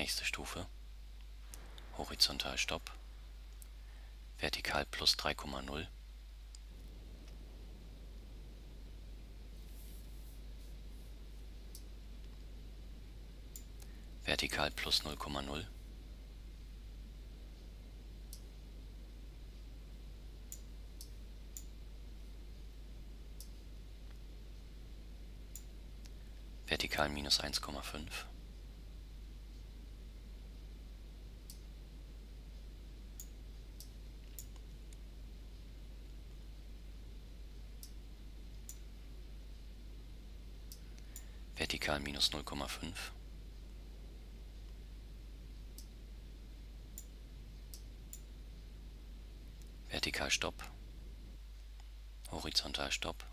Nächste Stufe. Horizontal Stopp. Vertikal plus 3,0. Vertikal plus 0,0. Vertikal minus 1,5. Vertikal minus 0,5. Vertikal Stopp. Horizontal Stopp.